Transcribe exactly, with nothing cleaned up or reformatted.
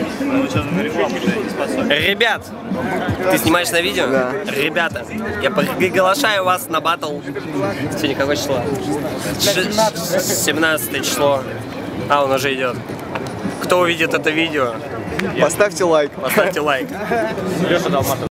Ребят, ты снимаешь на видео? Да. Ребята, я приглашаю вас на батл. Сегодня какое число? семнадцатое число. А, он уже идет. Кто увидит это видео? Поставьте лайк. Поставьте лайк.